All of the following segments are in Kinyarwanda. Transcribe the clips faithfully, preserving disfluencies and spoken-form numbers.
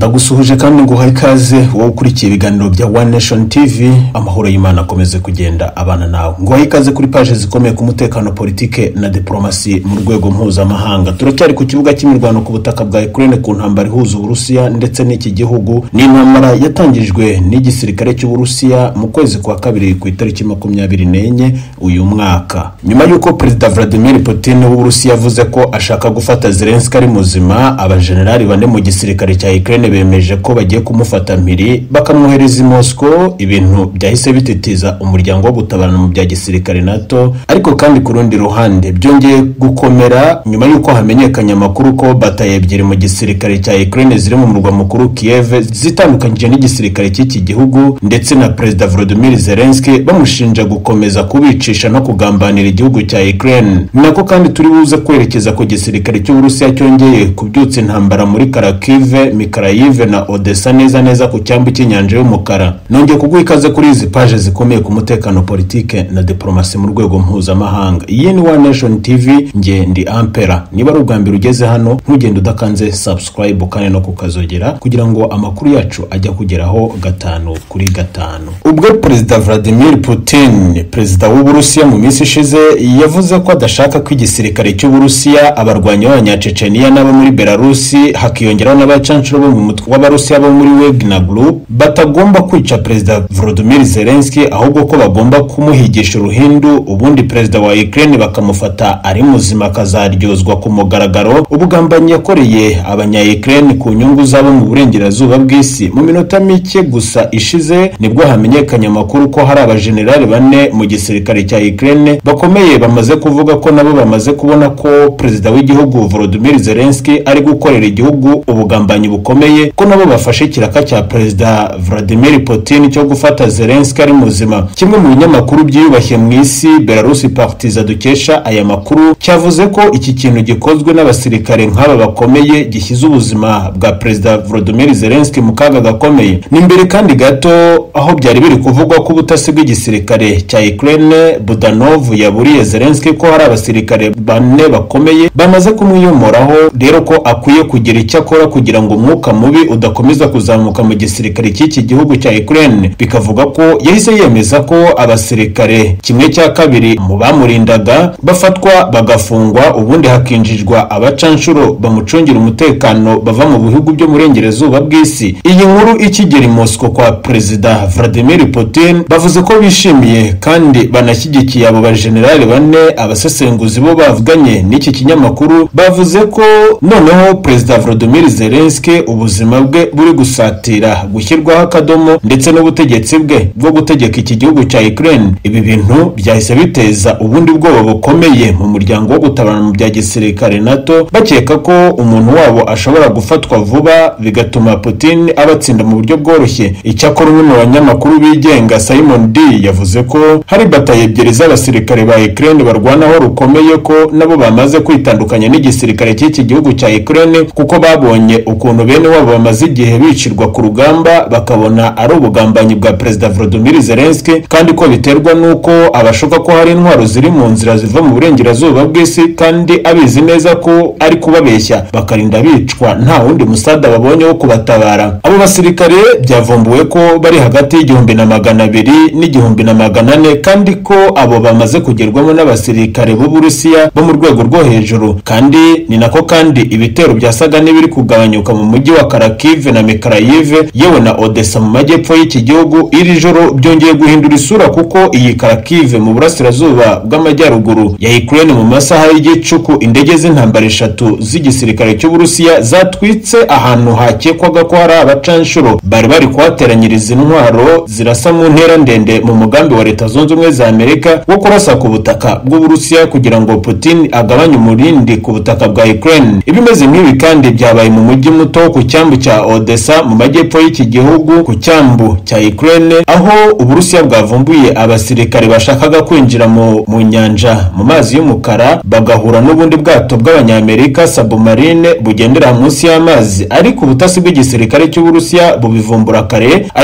ndagusuhuje kandi nguhaye ikaze wowe ukurikiye ibiganiro bya One Nation T V. Amahoro y'Imana akomeze kugenda abana nawe. Nguhaye ikaze kuri page zikomeye ku mutekano, politike na diplomasi mu rwego mpuzamahanga. Turacyari ku kibuga cy'imirwano ku butaka bwa Ukraine ku ntambara ihuza Uburusiya ndetse n'iki gihugu. Ni intambara yatangijwe n'igisirikare cy'Uburusiya mu kwezi kwa kabiri ku itariki makumyabiri n'enye uyu mwaka, nyuma y'uko Perezida Vladimir Putin w'Uburusiya yavuze ko ashaka gufata Zelensky ari muzima. Abajenerali bane mu gisirikare cya Ukraine bemeje ko bagiye kumufata mpiri bakamwohereza i Moscow. Ibintu byahise bititiza umuryango wo gutabarana mu bya gisirikare NATO, ariko kandi ku rundi ruhande byongeye gukomera nyuma y'uko hamenyekanye amakuru ko bataye ebyiri mu gisirikare cya Ukraine ziri mu murwa mukuru Kiev zitandukanyije n'igisirikare cy'iki gihugu ndetse na Perezida Volodymyr Zelensky bamushinja gukomeza kubicisha no kugambanira igihugu cya Ukraine. Nako kandi turi buze kwerekeza ku gisirikare cy'Uburusiya cyongeye kubyutsa intambara muri Kharkiv, Mykolaiv na Odessa neza neza ku cyambu cy'inyanja y'umukara. Nongeye kuguha ikaze kuri izi page zikomeye ku mutekano, politike na diplomasi mu rwego mpuzamahanga. Iyi ni One Nation T V, nge ndi Ampera. Niba ari ubwa mbere ugeze hano ntugende udakanze subscribe kandi no kukazogera kugira ngo amakuru yacu ajya kugeraho gatanu kuri gatanu. Ubwo Perezida Vladimir Putin, Perezida w'Uburusiya, mu minsi ishize yavuze ko adashaka ko igisirikare cy'Uburusiya, abarwanyi b'Abanyachechenia n'abo muri Belarus hakiyongeraho n'abacancuro bo mu mutwe w'Abarusiya bo muri Wagner Group batagomba kwica Perezida Volodymyr Zelensky, ahubwo ko bagomba kumuhigisha uruhindu, ubundi Perezida wa Ukraine bakamufata ari muzima akazaryozwa ku mugaragaro ubugambanyi yakoreye abanya-Ukraine ku nyungu zabo mu burengerazuba bw'isi. Mu minota mike gusa ishize nibwo hamenyekanye amakuru ko hari abajenerali bane mu gisirikare cya Ukraine bakomeye bamaze kuvuga ko nabo bamaze kubona ko Perezida w'igihugu Volodymyr Zelensky ari gukorera igihugu ubugambanyi bukomeye, ko nabo bafashe kiraka cya Perezida Vladimir Putin cyo gufata Zelensky ari muzima. Kimwe mu binyamakuru byiyubashye mu isi, Belarus Partiza, dukesha aya makuru cyavuze ko iki kintu gikozwe n'abasirikare nk'aba bakomeye gishyize ubuzima bwa Perezida Volodymyr Zelensky mu kaga gakomeye. Ni mbere kandi gato aho byari biri kuvugwa ko ubutasi bw'igisirikare cya Ukraine Budanov yaburiye Zelensky ko hari abasirikare bane bakomeye bamaze kumwiyomoraho, rero ko akwiye kugira icyo akora kugira ngo umwuka mubi udakomeza kuzamuka mu gisirikare cy'iki gihugu cya Ukraine. Bikavuga ko yahise yemeza ko abasirikare kimwe cya kabiri mu bamurindaga bafatwa bagafungwa, ubundi hakinjijwa abacanshuro bamucungira umutekano bava mu bihugu byo mu burengerazuba bw'isi. Iyi nkuru ikigera i Moscow kwa Perezida Vladimir Putin bavuze ko bishimiye kandi banashyigikiye abo bajenerali bane. Abasesenguzi bo bavuganye n'iki kinyamakuru bavuze ko noneho Perezida Volodymyr Zelensky ubuzima bwe buri gusatira gushyirwaho akadomo ndetse n'ubutegetsi bwe bwo gutegeka iki gihugu cya Ukraine. Ibi bintu byahise biteza ubundi bwoba bukomeye mu muryango wo gutabarana mu bya gisirikare NATO, bakeka ko umuntu wabo ashobora gufatwa vuba bigatuma Putin abatsinda mu buryo bworoshye. Icyakora umwe mu banyamakuru bigenga, Simon D, yavuze ko hari bataye ebyiri z'abasirikare ba Ukraine barwanaho rukomeye, ko nabo bamaze kwitandukanya n'igisirikare cy'iki gihugu cya Ukraine kuko babonye ukuntu bene wabo bamaze igihe bicirwa ku rugamba, bakabona ari ubugambanyi bwa Perezida Volodymyr Zelensky, kandi ko biterwa nuko abashoka ko hari intwaro ziri mu nzira ziva mu burengerazuba bw'isi, kandi abizi neza ko ari kubabeshya bakarinda bicwa nta wundi musada babonye wo kubatabara. Abo basirikare byavumbuwe ko bari hagati y'igihumbi na magana abiri n'igihumbi na magana ane, kandi ko abo bamaze kugerwamo n'abasirikare b'Uburusiya bo mu rwego rwo hejuru. Kandi ni nako kandi ibitero byasaga n'ibiri kugabanyuka mu mujyi wa Kharkiv na Mykolaiv yewe na Odessa mu majyepfo y'iki gihugu. Iri joro byongeye guhindura isura kuko iyi Kharkiv mu burasirazuba bw'amajyaruguru ya Ukraine mu masaha y'igicuku indege z'intambara eshatu z'igisirikare cy'Uburusiya zatwitse ahantu hakekwaga ko hari abacanshuro bari bari kuhateranyiriza intwaro zirasa mu ntera ndende mu mugambi wa Leta Zunze Ubumwe za Amerika wo kurasa ku butaka bw'Uburusiya kugira ngo Putin agabanye umurindi ku butaka bwa Ukraine. Ibimeze nk'ibi kandi byabaye mu mujyi muto ku cyambu cya Odessa mu majyepfo y'iki gihugu, ku cyambu cya Ukraine, aho Uburusiya bwavumbuye abasirikare bashakaga kwinjira mu mu nyanja mu mazi y'umukara bagahura n'ubundi bwato bw'Abanyamerika submarine bugendera munsi y'amazi, ariko ubutasi bw'igisirikare cy'Uburusiya bubivumbura kare, ari nacyo cyatuma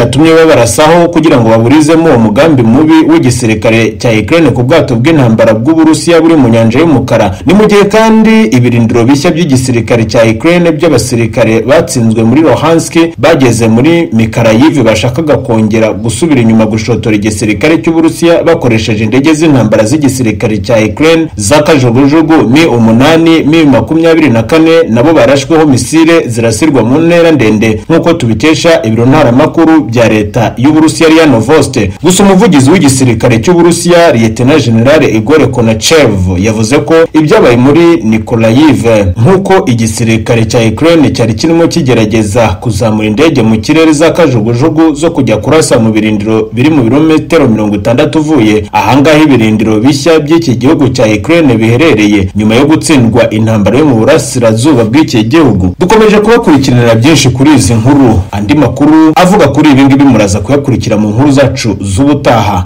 byatumye babarasaho kugira ngo baburizemo uwo mugambi mubi w'igisirikare cya Ukraine ku bwato bw'intambara bw'Uburusiya buri mu nyanja y'umukara. Ni mu gihe kandi ibirindiro bishya by'igisirikare cya Ukraine by'abasirikare batsinzwe muri Luhansk bageze muri Mykolaiv bashakaga kongera gusubira inyuma gushotora igisirikare cy'Uburusiya bakoresheje indege z'intambara z'igisirikare cya Ukraine z'akajugujugu Mi umunani Mi makumyabiri na kane nabo barashweho misile zirasirwa mu ntera ndende nk'uko tubikesha ibiro ntaramakuru bya leta y'Uburusiya RIA Novosti. Gusa umuvugizi w'igisirikare cy'Uburusiya Lieutenant General Igor Konachev yavuze ko ibyabaye muri Mykolaiv nk'uko igisirikare cya Ukraine cyari kirimo kigerageza kuzamura indege mu kirere z'akajugujugu zo kujya kurasa mu birindiro biri mu birometero mirongo itandatu uvuye ahangaha ibirindiro bishya by'iki gihugu cya Ukraine biherereye nyuma yo gutsindwa intambara yo mu burasirazuba bw'iki gihugu. Dukomeje kubakurikiranira byinshi kuri izi nkuru, andi makuru avuga kuri ibi ngibi muraza kuyakurikira mu nkuru zacu z'ubutaha.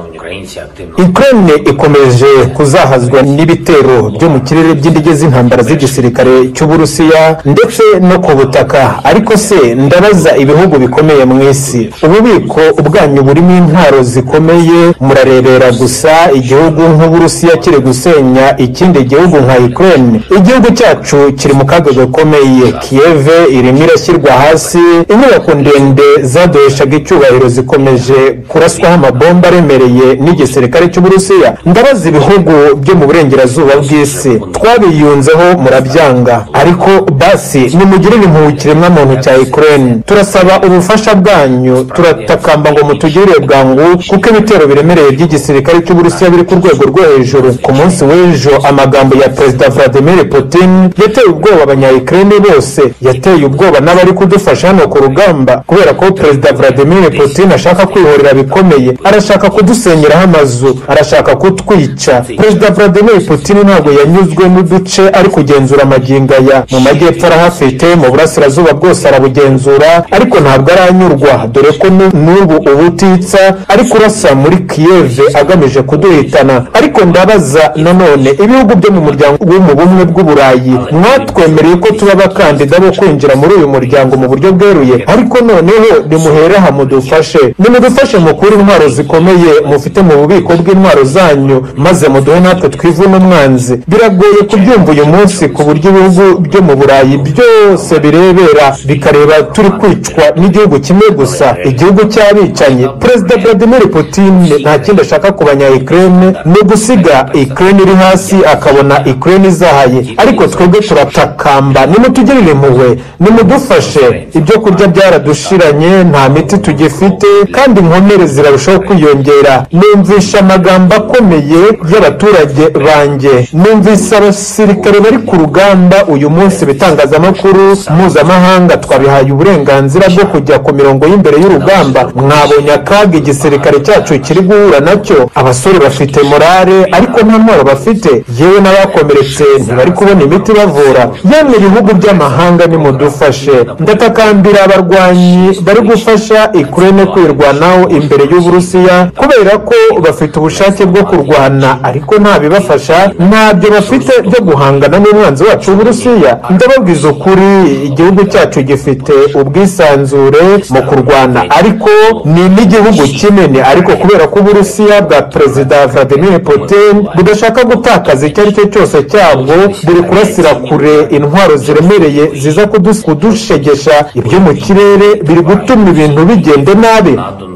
Ukraine ikomeje kuzahazwa n'ibitero byo mu kirere by'indege z'intambara z'igisirikare cy'Uburusiya ndetse no ku butaka. Ariko se ndabaza ibihugu bikomeye mu isi, ububiko bwanyu burimo intwaro zikomeye, murarebera gusa igihugu nk'Uburusiya kiri gusenya ikindi gihugu nka Ukraine. Igihugu cyacu kiri mu kaga gakomeye. Kiev irimo irashyirwa hasi, inyubako ndende zadoheshaga icyubahiro zikomeje kuraswaho amabomba aremereye n'igisirikare cy'Uburusiya. Ndabaza ibihugu byo mu burengerazuba bw'isi, twabiyunzeho murabyanga, ariko basi nimugirire impuhwe ikiremwamuntu cya Ukraine. Turasaba ubufasha bwanyu, turatakamba ngo mutugirire bwangu kuko ibitero biremereye by'igisirikare cy'Uburusiya biri ku rwego rwo hejuru. Ku munsi w'ejo amagambo ya Perezida Vladimir Putin yateye ubwoba abanya-Ukraine bose, yateye ubwoba n'abari kudufasha hano ku rugamba, kubera ko Perezida Vladimir Putin ashaka kwihorera bikomeye, arashaka kudusenyeraho amazu, arashaka kutwica. Perezida Vladimir Putin ntabwo yanyuzwe n'uduce ari kugenzura amagingaya. Mu majyepfo arahafite, mu burasirazuba bwose arabugenzura, ariko ntabwo aranyurwa, dore ko n'ubu ubutitsa ari kurasa muri Kiev agamije kuduhitana. Ariko ndabaza nanone ibihugu byo mu muryango wo mu bumwe bw'Uburayi, mwatwemereye ko tuba abakandida bo kwinjira muri uyu muryango mu buryo bweruye, ariko noneho nimuhere aha mudufashe, nimudufashe mukure intwaro zikomeye mufite mu bubiko bw'intwaro zanyu, maze muduhe natwe twivuna umwanzi. Biragoye kubyumva uyu munsi ku buryo ibihugu byo mu Burayi byose birebera bikareba turi kwicwa n'igihugu kimwe gusa, igihugu cy'abicanyi. Perezida Vladimir Putin nta kindi ashaka ku banya-Ukraine ni gusiga Ukraine iri hasi akabona Ukraine izahaye. Ariko twebwe turatakamba, nimutugirire impuhwe, nimudufashe. Ibyo kurya byaradushiranye, nta miti tugifite, kandi inkomere zirarushaho kwiyongera. Numvisha amagambo akomeye y'abaturage banjye, numvise abasirikare bari ku rugamba uyu munsi. Bitangazamakuru mpuzamahanga twabihaye uburenganzira bwo kujya ku mirongo y'imbere y'urugamba. Mwabonye akaga igisirikare cyacu kiri guhura nacyo, abasore bafite morale ariko nta ntwaro bafite, yewe n'abakomeretse ntibari kubona imiti bavura. Yemwe ibihugu by'amahanga nimudufashe, ndatakambira abarwanyi bari gufasha Ukraine kwirwanaho imbere y'Uburusiya, kubera ko bafite ubushake bwo kurwana ariko nta bibafasha, ntabyo bafite byo guhangana n'umwanzi wacu w'Uburusiya. Ndababwiza ukuri, igihugu cyacu gifite ubwisanzure mu kurwana, ariko ni n'igihugu kinini, ariko kubera ko Uburusiya bwa Perezida Vladimir Putin budashaka gutakaza icyo ari cyo cyose cyabwo, buri kurasira kure intwaro ziremereye ziza kudushegesha ibyo mu kirere, biri gutuma ibintu bigenda nabi.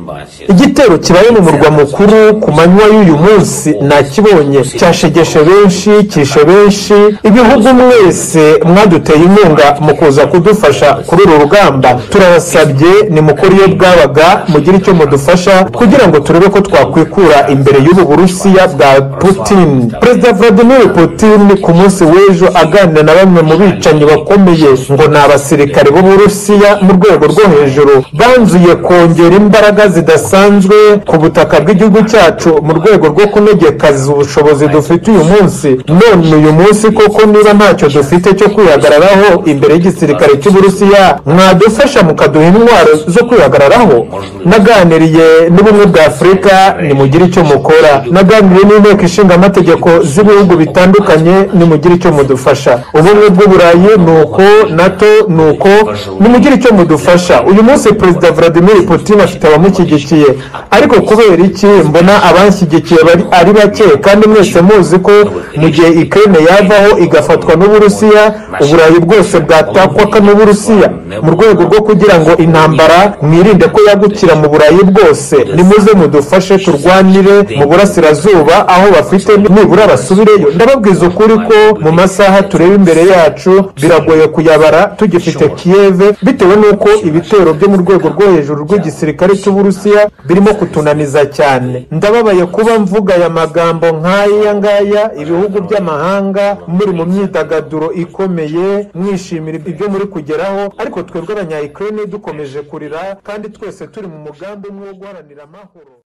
Igitero kibaye mu murwa mukuru ku manywa y'uyu munsi nakibonye, cyashegeshe benshi, kishe benshi. Ibihugu mwese mwaduteye inkunga mu kuza kudufasha kuri uru rugamba, turabasabye nimukore iyo bwabaga, mugire icyo mudufasha kugira ngo turebe ko twakwikura imbere y'ubu Burusiya bwa Putin. Perezida Vladimir Putin ku munsi w'ejo aganira na bamwe mu bicanyi bakomeye, ngo ni abasirikare b'Uburusiya mu rwego rwo hejuru, banzuye kongera imbaraga zidasanzwe ku butaka bw'igihugu cyacu mu rwego rwo kunegekaza ubushobozi dufite uyu munsi. None uyu munsi koko niba ntacyo dufite cyo kwihagararaho imbere y'igisirikare cy'Uburusiya, mwadufasha mukaduha intwaro zo kwihagararaho? Naganiriye n'ubumwe bwa Afurika, nimugire icyo mukora. Naganiriye n'inteko ishinga amategeko z'ibihugu bitandukanye, nimugire icyo mudufasha. Ubumwe bw'Uburayi nuko, NATO nuko, nimugire icyo mudufasha. Uyu munsi Perezida Vladimir Putin afite abamushyigikiye, ariko kubera iki mbona abanshyigikiye ari bake? Kandi mwese muzi ko mu gihe Ukraine yavaho igafatwa n'Uburusiya, Uburayi bwose bwatakwa n'Uburusiya. Mu rwego rwo kugira ngo intambara mwirinde ko yagukira mu Burayi bwose, nimuze mudufashe turwanire mu burasirazuba aho bafite nibura basubireyo. Ndababwiza ukuri ko mu masaha tureba imbere yacu biragoye kuyabara tugifite Kiev, bitewe n'uko ibitero byo mu rwego rwo hejuru rw'igisirikare cy'Uburusiya birimo kutunaniza cyane. Ndababaye kuba mvuga aya magambo nk'aya ngaya, ibihugu by'amahanga muri mu myidagaduro ikomeye mwishimira ibyo muri kugeraho, ariko twebwe abanya Ukraine dukomeje kurira, kandi twese turi mu mugambi umwe wo guharanira amahoro.